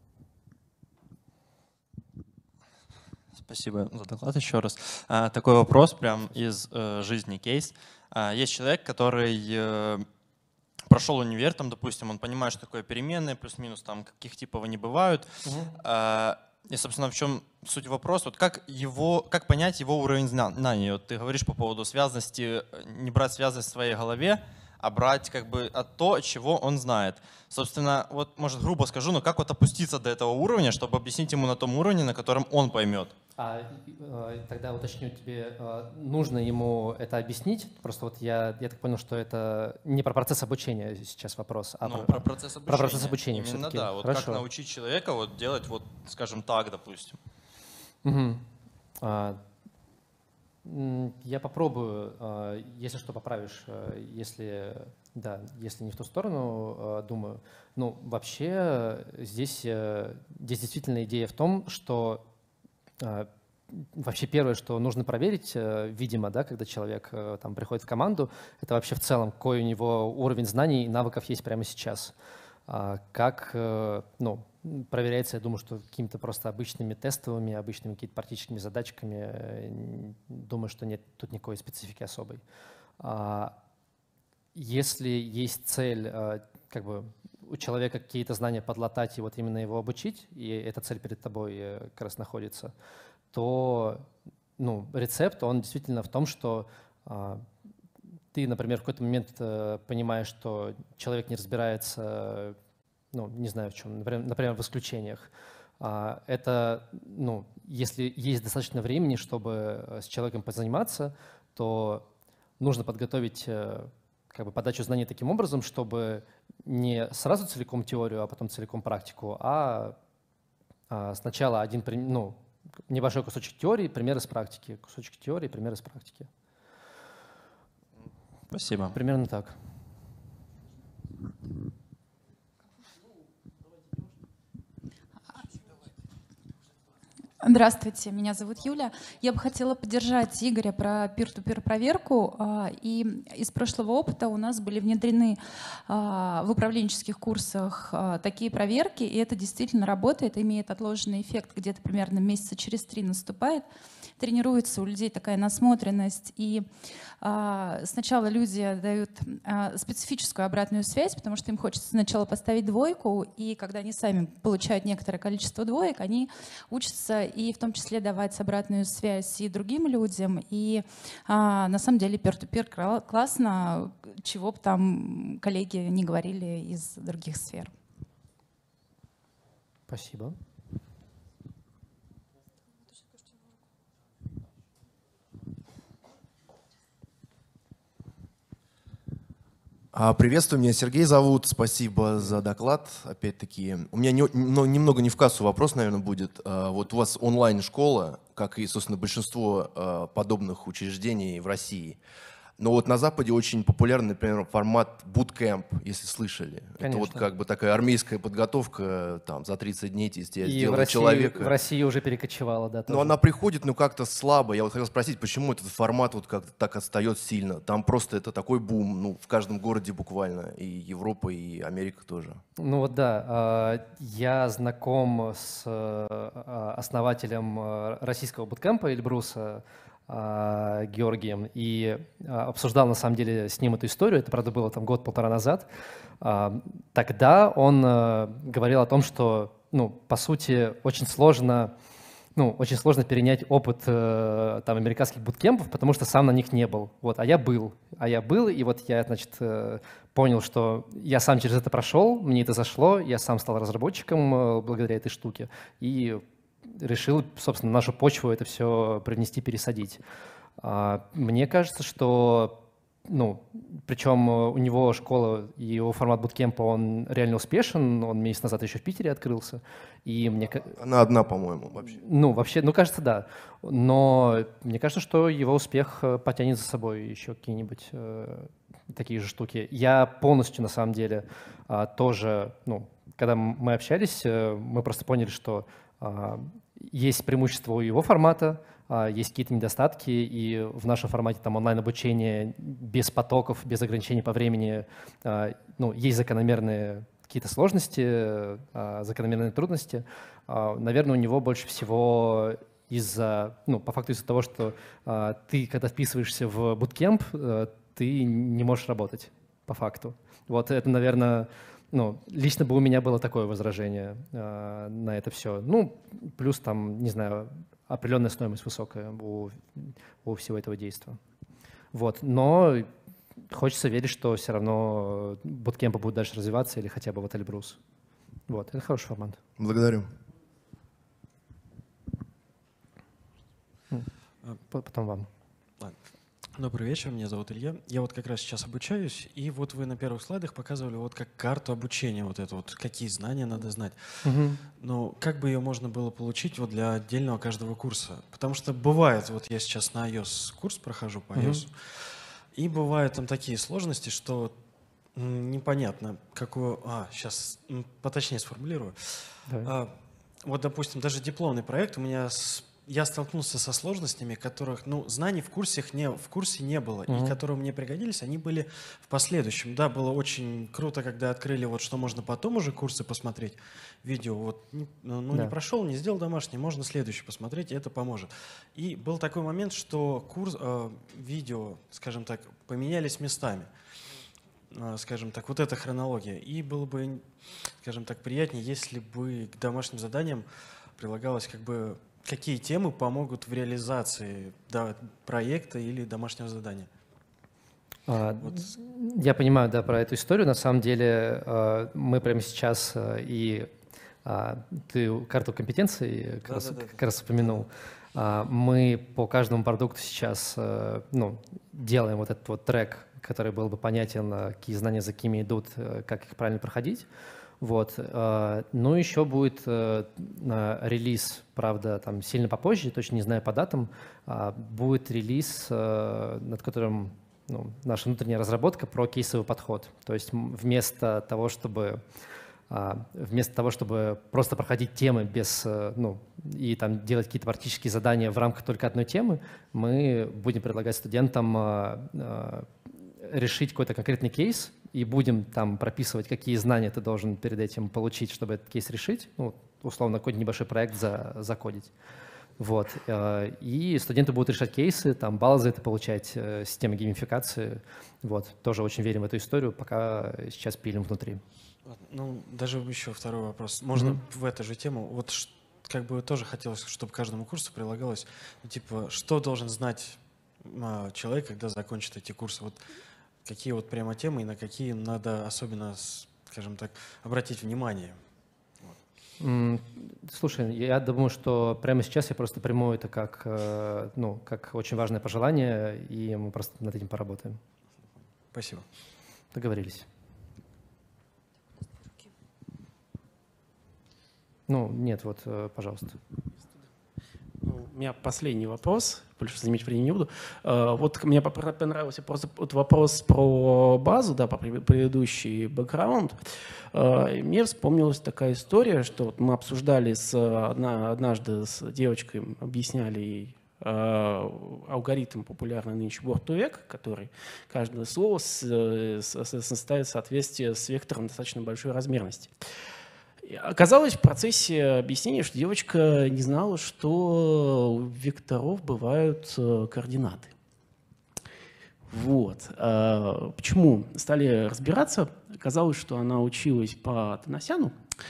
Спасибо за доклад еще раз. А, такой вопрос прям из э, жизни кейс. А, есть человек, который э, прошел универ, там, допустим, он понимает, что такое переменные, плюс-минус, там, каких типов они бывают. Угу. А, и, собственно, в чем суть вопроса? Вот как, его, как понять его уровень знаний? Вот ты говоришь по поводу связности, не брать связность в своей голове, а брать как бы от то, от чего он знает. Собственно, вот, может, грубо скажу, но как вот опуститься до этого уровня, чтобы объяснить ему на том уровне, на котором он поймет? А, тогда уточню тебе, нужно ему это объяснить? Просто вот я, я так понял, что это не про процесс обучения сейчас вопрос, а ну, про, про процесс обучения. Про процесс обучения Именно, да. Вот Хорошо. как научить человека вот делать, вот, скажем так, допустим. Угу. А, я попробую, если что, поправишь, если, да, если не в ту сторону, думаю. Ну, вообще здесь, здесь действительно идея в том, что вообще первое, что нужно проверить, видимо, да, когда человек там приходит в команду, это вообще в целом, какой у него уровень знаний и навыков есть прямо сейчас. Как, ну, проверяется, я думаю, что какими-то просто обычными тестовыми, обычными какими-то практическими задачками. Думаю, что нет тут никакой специфики особой. Если есть цель, как бы, у человека какие-то знания подлатать и вот именно его обучить, и эта цель перед тобой как раз находится, то, ну, рецепт, он действительно в том, что а, ты, например, в какой-то момент а, понимаешь, что человек не разбирается, ну, не знаю в чем, например, например в исключениях. А, это, ну, если есть достаточно времени, чтобы с человеком позаниматься, то нужно подготовить а, как бы подачу знаний таким образом, чтобы не сразу целиком теорию, а потом целиком практику, а, а сначала один, ну, небольшой кусочек теории, пример из практики, кусочек теории, пример из практики. Спасибо. Примерно так. Здравствуйте, меня зовут Юля. Я бы хотела поддержать Игоря про peer-to-peer проверку. И из прошлого опыта у нас были внедрены в управленческих курсах такие проверки, и это действительно работает, имеет отложенный эффект, где-то примерно месяца через три наступает. Тренируется у людей такая насмотренность, и а, сначала люди дают а, специфическую обратную связь, потому что им хочется сначала поставить двойку, и когда они сами получают некоторое количество двоек, они учатся и в том числе давать обратную связь и другим людям. И а, на самом деле peer-to-peer классно, чего бы там коллеги не говорили из других сфер. Спасибо. Приветствую, меня Сергей зовут, спасибо за доклад. Опять-таки, у меня не, но, немного не в кассу вопрос, наверное, будет. Вот у вас онлайн-школа, как и, собственно, большинство подобных учреждений в России. Но вот на Западе очень популярный, например, формат bootcamp, если слышали. Конечно. Это вот как бы такая армейская подготовка, там, за тридцать дней из тебя И сделают в России, человека. в России уже перекочевала, да. Но тоже. она приходит, ну, как-то слабо. Я вот хотел спросить, почему этот формат вот как-то так отстает сильно? Там просто это такой бум, ну, в каждом городе буквально. И Европа, и Америка тоже. Ну вот да, я знаком с основателем российского буткемпа Эльбруса, Георгием, и обсуждал на самом деле с ним эту историю. Это, правда, было там год-полтора назад. Тогда он говорил о том, что ну, по сути, очень сложно, ну, очень сложно перенять опыт э, там, американских буткемпов, потому что сам на них не был. Вот, а я был. А я был, и вот я, значит, э, понял, что я сам через это прошел, мне это зашло, я сам стал разработчиком э, благодаря этой штуке, и решил, собственно, нашу почву это все привнести, пересадить. А, мне кажется, что, ну, причем у него школа и его формат буткемпа, он реально успешен, он месяц назад еще в Питере открылся, и мне... Она одна, по-моему, вообще. Ну, вообще, ну, кажется, да. Но мне кажется, что его успех потянет за собой еще какие-нибудь э, такие же штуки. Я полностью, на самом деле, э, тоже, ну, когда мы общались, э, мы просто поняли, что э, есть преимущество у его формата, э, есть какие-то недостатки, и в нашем формате там онлайн-обучение без потоков, без ограничений по времени, э, ну, есть закономерные какие-то сложности, э, закономерные трудности. Э, наверное, у него больше всего из-за, ну, по факту из-за того, что э, ты, когда вписываешься в буткемп, э, ты не можешь работать, по факту. Вот это, наверное, ну, лично бы у меня было такое возражение э, на это все. Ну, плюс там, не знаю, определенная стоимость высокая у, у всего этого действия. Вот, но хочется верить, что все равно буткемпы будут дальше развиваться или хотя бы вот Эльбрус. Вот, это хороший формат. Благодарю. Потом вам. Ладно. Добрый вечер, меня зовут Илья. Я вот как раз сейчас обучаюсь, и вот вы на первых слайдах показывали вот как карту обучения, вот это вот, какие знания надо знать. Угу. Но как бы ее можно было получить вот для отдельного каждого курса? Потому что бывает, вот я сейчас на iOS курс прохожу по iOS, угу. и бывают там такие сложности, что непонятно, какую... А, сейчас поточнее сформулирую. Да. А, вот, допустим, даже дипломный проект у меня... С... Я столкнулся со сложностями, которых, ну, знаний в курсе не, в курсе не было, uh-huh. и которые мне пригодились, они были в последующем. Да, было очень круто, когда открыли, вот что можно потом уже курсы посмотреть, видео, вот, ну, да. не прошел, не сделал домашний, можно следующий посмотреть, и это поможет. И был такой момент, что курс, э, видео, скажем так, поменялись местами, э, скажем так, вот эта хронология. И было бы, скажем так, приятнее, если бы к домашним заданиям прилагалось как бы... Какие темы помогут в реализации да, проекта или домашнего задания? А, вот. Я понимаю, да, про эту историю. На самом деле мы прямо сейчас и ты карту компетенций как, да, раз, да, да, как да. раз упомянул. Мы по каждому продукту сейчас ну, делаем вот этот вот трек, который был бы понятен, какие знания за какими идут, как их правильно проходить. Вот. Ну, еще будет релиз, правда, там сильно попозже, точно не знаю по датам, будет релиз, над которым ну, наша внутренняя разработка про кейсовый подход. То есть вместо того, чтобы, вместо того, чтобы просто проходить темы без, ну, и там делать какие-то практические задания в рамках только одной темы, мы будем предлагать студентам решить какой-то конкретный кейс, и будем там прописывать, какие знания ты должен перед этим получить, чтобы этот кейс решить, ну, условно, какой-то небольшой проект за, закодить. Вот. И студенты будут решать кейсы, там баллы за это получать, система геймификации. Вот. Тоже очень верим в эту историю, пока сейчас пилим внутри. Ну, даже еще второй вопрос. Можно mm-hmm. в эту же тему? Вот как бы тоже хотелось, чтобы каждому курсу прилагалось, ну, типа, что должен знать а, человек, когда закончит эти курсы? Вот какие вот прямо темы и на какие надо особенно, скажем так, обратить внимание? Вот. Слушай, я думаю, что прямо сейчас я просто приму это как, ну, как очень важное пожелание, и мы просто над этим поработаем. Спасибо. Договорились. Ну, нет, вот, пожалуйста. У меня последний вопрос, больше занимать времени не буду. Вот мне понравился просто вопрос про базу, да, про предыдущий бэкграунд. Мне вспомнилась такая история, что вот мы обсуждали с, однажды с девочкой, объясняли ей алгоритм популярный нынче борт ту век, который каждое слово составит соответствие с вектором достаточно большой размерности. Оказалось в процессе объяснения, что девочка не знала, что у векторов бывают координаты. Вот. Почему? Стали разбираться. Оказалось, что она училась по Танасяну.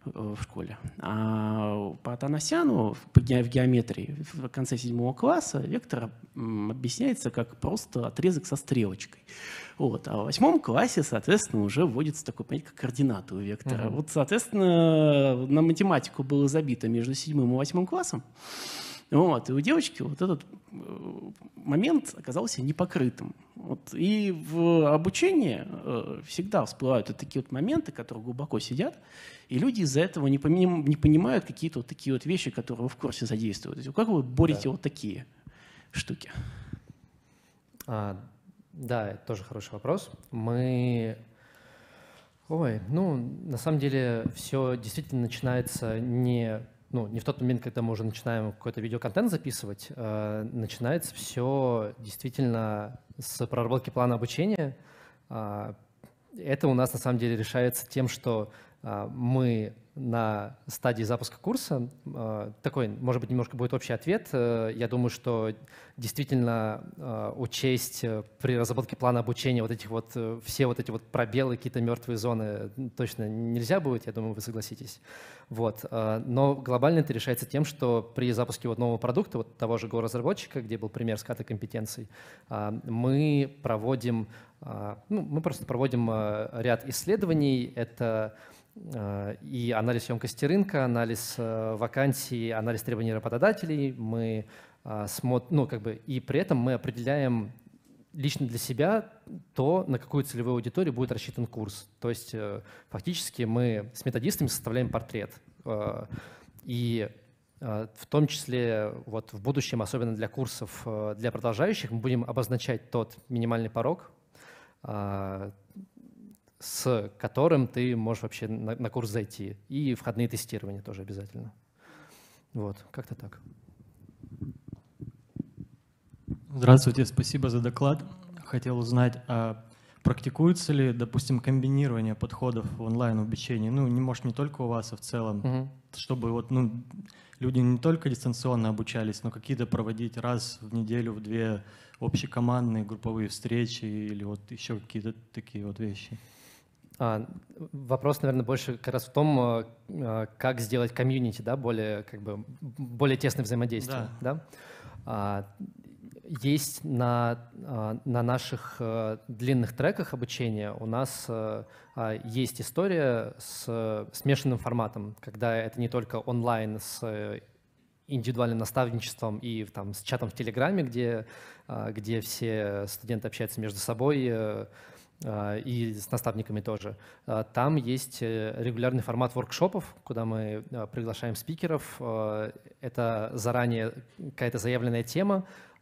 в школе. А по Атанасяну в геометрии в конце седьмого класса вектор объясняется как просто отрезок со стрелочкой. Вот. А в восьмом классе, соответственно, уже вводится такое понятие, как координаты у вектора. Uh-huh. Вот, соответственно, на математику было забито между седьмым и восьмым классом. Вот. И у девочки вот этот момент оказался непокрытым. Вот. И в обучении всегда всплывают вот такие вот моменты, которые глубоко сидят, и люди из-за этого не, поним, не понимают какие-то вот такие вот вещи, которые вы в курсе задействуют. Как вы борете да. вот такие штуки? А, да, это тоже хороший вопрос. Мы... Ой, ну, на самом деле все действительно начинается не... Ну, не в тот момент, когда мы уже начинаем какой-то видеоконтент записывать, э, начинается все действительно с проработки плана обучения. Э, это у нас на самом деле решается тем, что э, мы на стадии запуска курса, э, такой, может быть, немножко будет общий ответ. Э, я думаю, что действительно э, учесть при разработке плана обучения вот этих вот, э, все вот эти вот пробелы, какие-то мертвые зоны точно нельзя будет, я думаю, вы согласитесь. Вот. Но глобально это решается тем, что при запуске вот нового продукта, вот того же Go-разработчика, где был пример ската компетенций, мы проводим, ну, мы просто проводим ряд исследований. Это и анализ емкости рынка, анализ вакансий, анализ требований работодателей. Мы смотрим, ну, как бы, и при этом мы определяем лично для себя то, на какую целевую аудиторию будет рассчитан курс. То есть фактически мы с методистами составляем портрет. И в том числе вот в будущем, особенно для курсов для продолжающих, мы будем обозначать тот минимальный порог, с которым ты можешь вообще на, на курс зайти. И входные тестирования тоже обязательно. Вот, как-то так. Здравствуйте, спасибо за доклад. Хотел узнать, а практикуется ли, допустим, комбинирование подходов в онлайн-обучении? Ну, не может не только у вас, а в целом, угу. чтобы вот, ну, люди не только дистанционно обучались, но какие-то проводить раз в неделю, в две общекомандные групповые встречи или вот еще какие-то такие вот вещи. А, вопрос, наверное, больше как раз в том, как сделать комьюнити, да, более, как бы, более тесное взаимодействие. Да. Да? А, есть на, на наших длинных треках обучения у нас есть история с смешанным форматом, когда это не только онлайн с индивидуальным наставничеством и там, с чатом в Телеграме, где, где все студенты общаются между собой, и с наставниками тоже. Там есть регулярный формат воркшопов, куда мы приглашаем спикеров. Это заранее какая-то заявленная тема,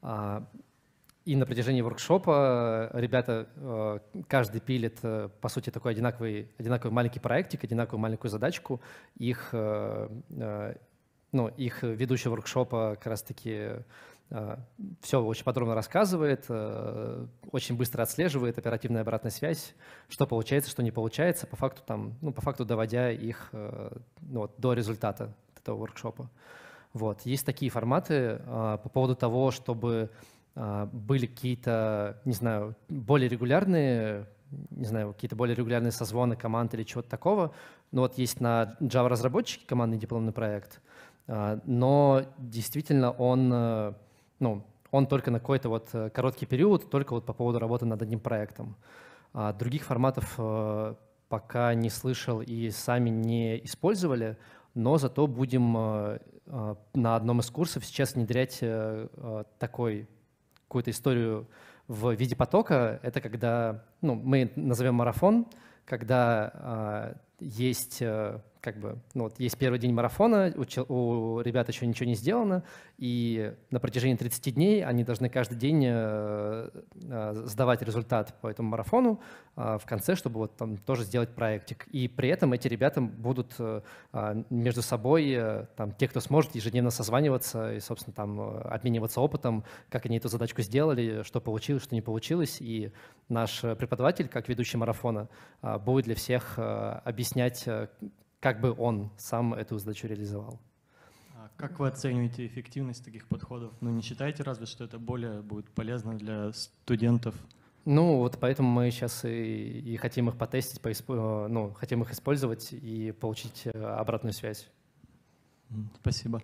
и на протяжении воркшопа ребята, каждый пилит, по сути, такой одинаковый, одинаковый маленький проектик, одинаковую маленькую задачку. Их, ну, их ведущий воркшопа как раз-таки все очень подробно рассказывает, очень быстро отслеживает, оперативная обратная связь, что получается, что не получается, по факту, там, ну, по факту доводя их, ну, вот, до результата этого воркшопа. Вот. Есть такие форматы. По поводу того, чтобы были какие-то, не знаю, более регулярные, не знаю, какие-то более регулярные созвоны команд или чего-то такого. Ну вот есть на Java-разработчике командный дипломный проект, но действительно он, ну, он только на какой-то вот короткий период, только вот по поводу работы над одним проектом. Других форматов пока не слышал и сами не использовали, но зато будем на одном из курсов сейчас внедрять такой, какую-то историю в виде потока. Это когда, ну, мы назовем марафон, когда есть, как бы, ну, вот есть первый день марафона, у, у ребят еще ничего не сделано, и на протяжении тридцати дней они должны каждый день сдавать результат по этому марафону в конце, чтобы вот там тоже сделать проектик. И при этом эти ребята будут между собой, там, те, кто сможет, ежедневно созваниваться и, собственно, там, обмениваться опытом, как они эту задачку сделали, что получилось, что не получилось. И наш преподаватель, как ведущий марафона, будет для всех объяснять, как бы он сам эту задачу реализовал. А как вы оцениваете эффективность таких подходов? Ну, не считаете разве, что это более будет полезно для студентов Ну, вот поэтому мы сейчас и, и хотим их потестить, поисп- ну, хотим их использовать и получить обратную связь. Спасибо.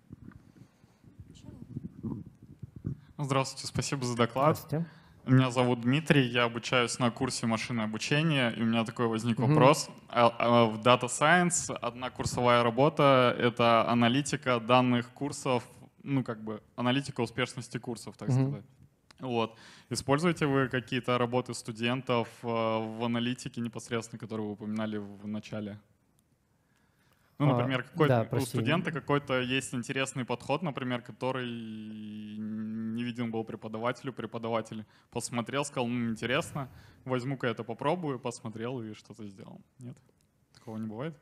Здравствуйте, спасибо за доклад. Здравствуйте. Меня зовут Дмитрий, я обучаюсь на курсе машинное обучение, и у меня такой возник Мгм. вопрос. А- а В Data Science одна курсовая работа — это аналитика данных курсов, ну как бы аналитика успешности курсов, так Мгм. сказать. Вот. Используете вы какие-то работы студентов э, в аналитике непосредственно, которые вы упоминали в начале? Ну, А, например, какой-то, да, у прости. студента какой-то есть интересный подход, например, который не виден был преподавателю. Преподаватель посмотрел, сказал, ну, интересно, возьму-ка это попробую, посмотрел и что-то сделал. Нет? Такого не бывает?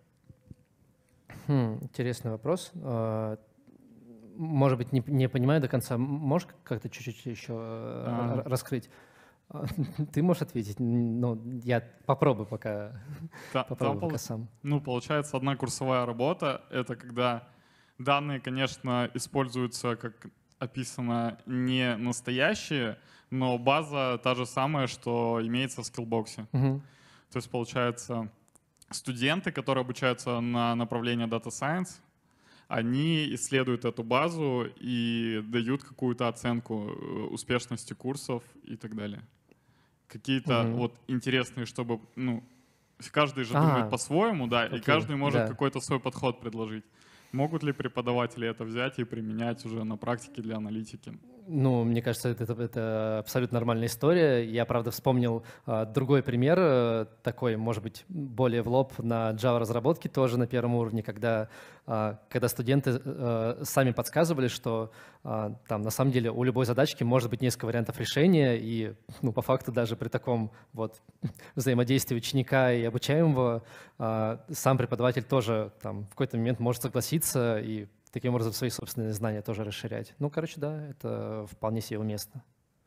Хм, интересный вопрос. А, Может быть, не, не понимаю до конца. М- Можешь как-то чуть-чуть еще э, А. р- раскрыть? А, Ты можешь ответить? Ну, я попробую пока, Та- там попробую пол- пока сам. Ну, получается, одна курсовая работа — это когда данные, конечно, используются, как описано, не настоящие, но база та же самая, что имеется в скиллбоксе. Мгм. То есть, получается, студенты, которые обучаются на направлении Data Science, они исследуют эту базу и дают какую-то оценку э, успешности курсов и так далее. Какие-то Мгм. вот интересные, чтобы, ну, каждый же А, думает по-своему, да, и окей, каждый может да. какой-то свой подход предложить. Могут ли преподаватели это взять и применять уже на практике для аналитики? Ну, мне кажется, это, это- это абсолютно нормальная история. Я, правда, вспомнил а, другой пример, э, такой, может быть, более в лоб на Java-разработке, тоже на первом уровне, когда, а, когда студенты э, сами подсказывали, что а, там на самом деле у любой задачки может быть несколько вариантов решения, и ну, по факту даже при таком вот взаимодействии ученика и обучаемого а, сам преподаватель тоже там, в какой-то момент может согласиться и таким образом свои собственные знания тоже расширять. Ну, короче, да, это вполне себе уместно.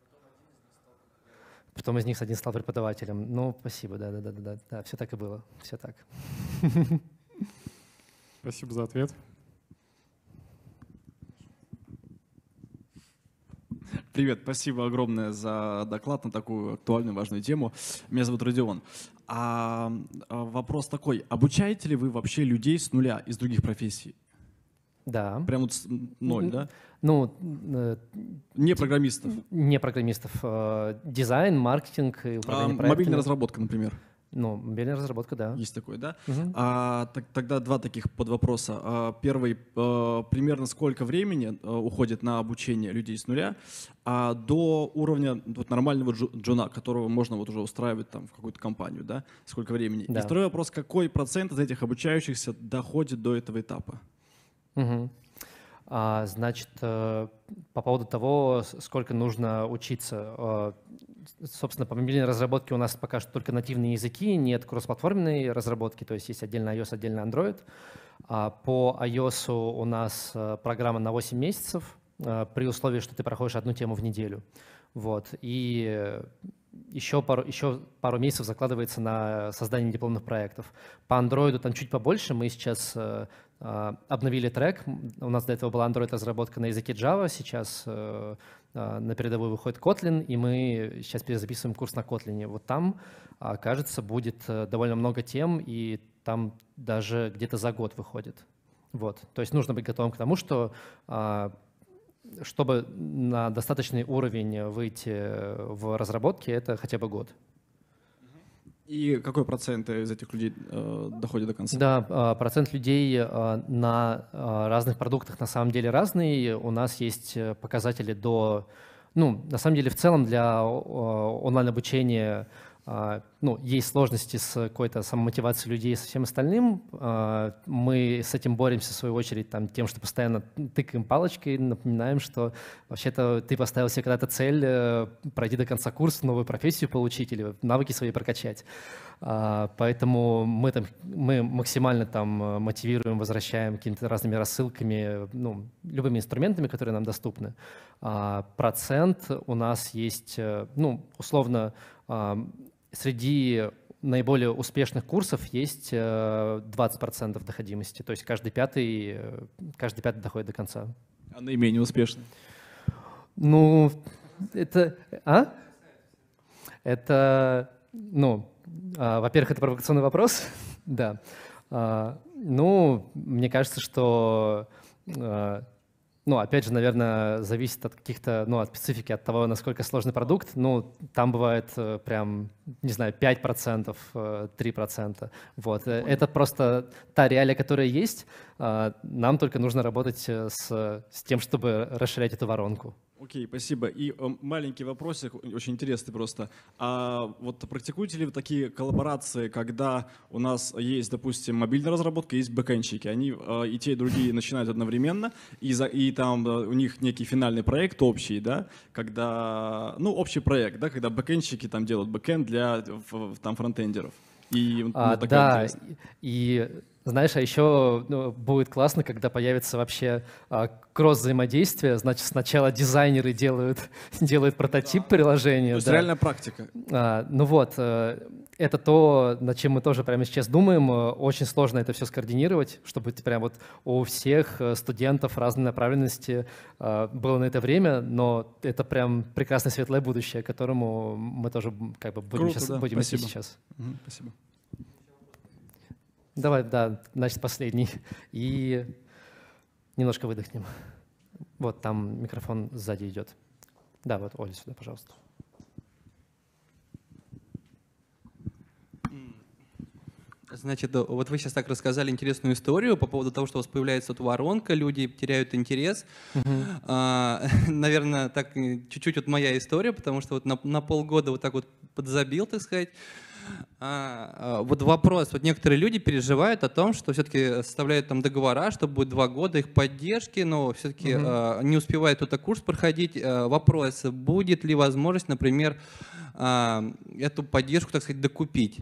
Потом из них один стал преподавателем. Ну, спасибо, да, да, да, да, да, да, все так и было, все так. Спасибо за ответ. Привет, спасибо огромное за доклад на такую актуальную, важную тему. Меня зовут Родион. А, а вопрос такой, обучаете ли вы вообще людей с нуля из других профессий? Да. Прям вот с ноль, Н- да? Ну, э, Не программистов. не программистов. э, Дизайн, маркетинг и А, управление мобильная проектами. разработка, например. Ну, мобильная разработка, да. Есть такое, да? Мгм. А, так- тогда два таких подвопроса. А, первый, а, примерно сколько времени а, уходит на обучение людей с нуля а до уровня вот, нормального джу- джуна, которого можно вот уже устраивать там в какую-то компанию, да? Сколько времени? Да. И второй вопрос, какой процент из этих обучающихся доходит до этого этапа? Мгм. А, значит, э, по поводу того, с- сколько нужно учиться. э, Собственно, по мобильной разработке у нас пока что только нативные языки, нет кроссплатформенной разработки, то есть есть отдельно iOS, отдельно Android. А по iOS у нас э, программа на восемь месяцев, э, при условии, что ты проходишь одну тему в неделю. Вот. И э, еще пару, еще пару месяцев закладывается на создание дипломных проектов. По Android там чуть побольше. Мы сейчас э, э, обновили трек. У нас до этого была Android-разработка на языке Java. Сейчас э, э, на передовую выходит Kotlin, и мы сейчас перезаписываем курс на Kotlin. Вот там, э, кажется, будет э, довольно много тем, и там даже где-то за год выходит. Вот. То есть нужно быть готовым к тому, что э, чтобы на достаточный уровень выйти в разработке, это хотя бы год. И какой процент из этих людей э, доходит до конца? Да, а, процент людей а, на а, разных продуктах на самом деле разный. У нас есть э, показатели до... Ну, на самом деле, в целом для а, онлайн-обучения а, ну, есть сложности с какой-то самомотивацией людей и со всем остальным. А, Мы с этим боремся, в свою очередь, там, тем, что постоянно тыкаем палочкой, напоминаем, что вообще-то ты поставил себе когда-то цель э, пройти до конца курса, новую профессию получить или навыки свои прокачать. А, Поэтому мы, там, мы максимально там э, мотивируем, возвращаем какими-то разными рассылками, ну, любыми инструментами, которые нам доступны. А, Процент у нас есть, э, ну, условно, а, среди наиболее успешных курсов есть э, двадцать процентов доходимости, то есть каждый пятый, э, каждый пятый доходит до конца. А наименее успешный? Ну, это... А? Это, ну, во-первых, это провокационный вопрос, да. Ну, мне кажется, что, ну, опять же, наверное, зависит от каких-то, ну, от специфики, от того, насколько сложный продукт. Ну, там бывает прям, не знаю, пять процентов, три процента. Вот. Это просто та реалия, которая есть. Нам только нужно работать с, с тем, чтобы расширять эту воронку. Окей, спасибо. И э, маленький вопросик, очень интересный просто. А вот практикуете ли вы такие коллаборации, когда у нас есть, допустим, мобильная разработка, есть бэкэндщики, они э, и те, и другие начинают одновременно, и, за, и там э, у них некий финальный проект общий, да, когда, ну, общий проект, да, когда бэкэндщики там делают бэкэнд для в, там фронтендеров. И, ну, а, такая да, интересная. и знаешь, а еще ну, будет классно, когда появится вообще а, кросс-взаимодействие. Значит, сначала дизайнеры делают, делают прототип да. приложения. То есть да. реальная практика. А, ну вот, это то, над чем мы тоже прямо сейчас думаем. Очень сложно это все скоординировать, чтобы прям вот у всех студентов разной направленности а, было на это время, но это прям прекрасное светлое будущее, к которому мы тоже как бы будем, Круто, сейчас, да. будем идти сейчас. Угу, спасибо. Давай, да, значит, последний. И немножко выдохнем. Вот там микрофон сзади идет. Да, вот, Оля, сюда, пожалуйста. Значит, вот вы сейчас так рассказали интересную историю по поводу того, что у вас появляется вот воронка, люди теряют интерес. Uh-huh. а, наверное, так чуть-чуть вот моя история, потому что вот на, на полгода вот так вот подзабил, так сказать. А, вот вопрос. Вот некоторые люди переживают о том, что все-таки составляют там договора, что будет два года их поддержки, но все-таки uh-huh. а, не успевает кто-то курс проходить. А, вопрос, будет ли возможность, например, а, эту поддержку, так сказать, докупить?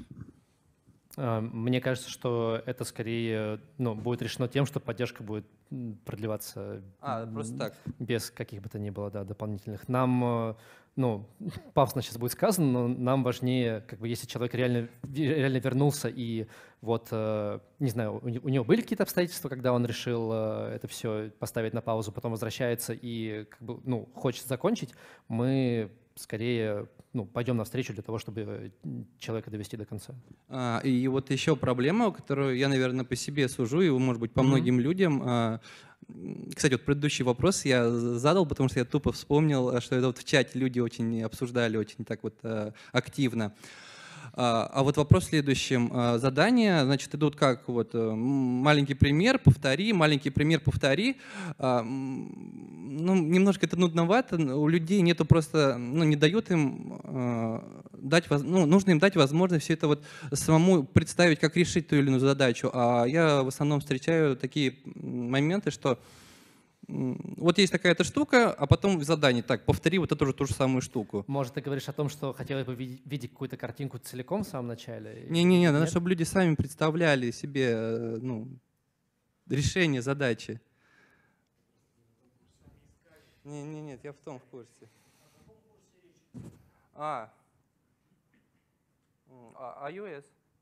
Мне кажется, что это скорее ну, будет решено тем, что поддержка будет продлеваться а, просто так. без каких бы то ни было да, дополнительных. Нам, ну, пафосно сейчас будет сказано, но нам важнее, как бы, если человек реально, реально вернулся и вот, не знаю, у него были какие-то обстоятельства, когда он решил это все поставить на паузу, потом возвращается и как бы, ну, хочет закончить, мы скорее ну, пойдем навстречу для того, чтобы человека довести до конца. А, и вот еще проблема, которую я, наверное, по себе сужу, и, может быть, по mm-hmm. многим людям. А, кстати, вот предыдущий вопрос я задал, потому что я тупо вспомнил, что это вот в чате люди очень обсуждали, очень так вот а, активно. А вот вопрос в следующем. Задания, значит, идут как вот маленький пример, повтори, маленький пример, повтори. Ну, немножко это нудновато, у людей нету просто, ну, не дают им дать, ну, нужно им дать возможность все это вот самому представить, как решить ту или иную задачу. А я в основном встречаю такие моменты, что вот есть такая-то штука, а потом в задании, так, повтори вот эту же ту же самую штуку. Может, ты говоришь о том, что хотелось бы видеть, видеть какую-то картинку целиком в самом начале? Не-не-не, надо, чтобы люди сами представляли себе ну, решение задачи. Не-не-нет, я в том в курсе. А, а iOS?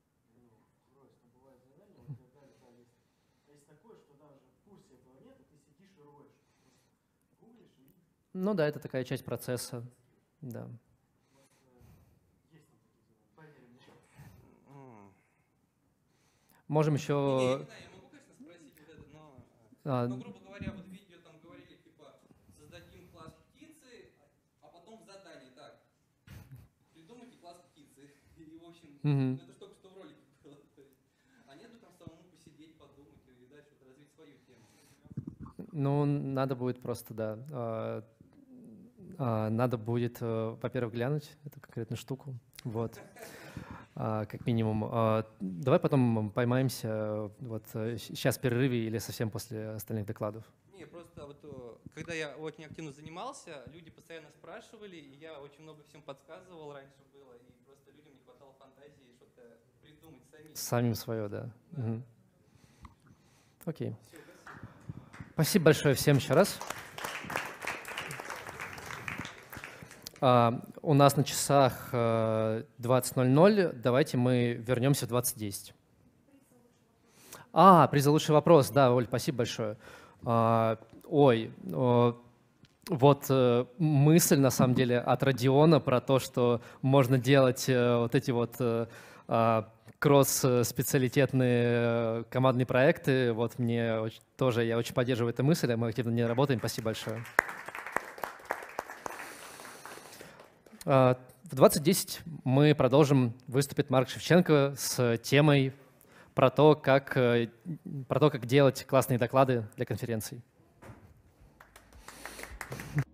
Ну да, это такая часть процесса, да. Можем еще... Не, не, не, я могу, конечно, спросить вот это, но, а, ну, грубо говоря, вот видео там говорили, типа, создадим класс птицы, а потом в задании, так, придумайте класс птицы. И, в общем, mm-hmm. это только что в ролике было. А нету там самому посидеть, подумать и дальше вот развить свою тему. Ну, надо будет просто, да, надо будет, во-первых, глянуть эту конкретную штуку, вот, как минимум. Давай потом поймаемся вот сейчас в перерыве или совсем после остальных докладов. Не, просто вот когда я очень активно занимался, люди постоянно спрашивали, и я очень много всем подсказывал, раньше было, и просто людям не хватало фантазии что-то придумать самим. Самим свое, да. Да. Угу. Окей. Все, спасибо большое всем еще раз. Uh, у нас на часах uh, двадцать ноль ноль. Давайте мы вернемся в двадцать десять. А, приз за лучший вопрос. Да, Оль, спасибо большое. Uh, ой, uh, вот э, мысль, на самом деле, от Родиона про то, что можно делать э, вот эти вот э, э, кросс-специалитетные э, командные проекты, вот мне очень, тоже, я очень поддерживаю эту мысль, мы активно над ней работаем. Спасибо большое. Э, в двадцать десять мы продолжим, выступит Марк Шевченко с темой про то, как, э, про то, как делать классные доклады для конференций.